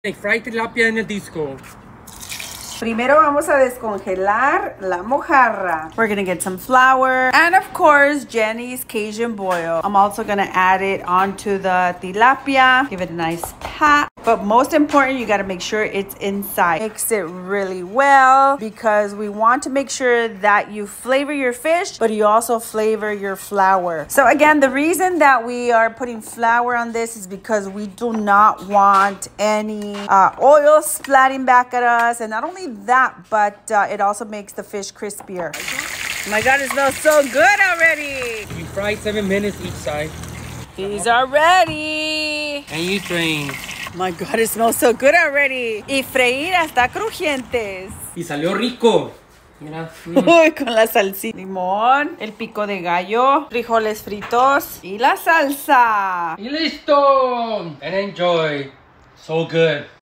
Fried tilapia en el disco. Primero vamos a descongelar la mojarra. We're gonna get some flour and of course Jenny's Cajun boil. I'm also gonna add it onto the tilapia, give it a nice pat. But most important, you gotta make sure it's inside. Mix it really well because we want to make sure that you flavor your fish, but you also flavor your flour. So again, the reason that we are putting flour on this is because we do not want any oil splatting back at us. And not only that, but it also makes the fish crispier. Oh my God, it smells so good already. You fry 7 minutes each side. These are ready. And you drain. My God, it smells so good already. Y freír hasta crujientes. Y salió rico. Mira. Uy, con la salsita. Limón, el pico de gallo, frijoles fritos y la salsa. Y listo. And enjoy. So good.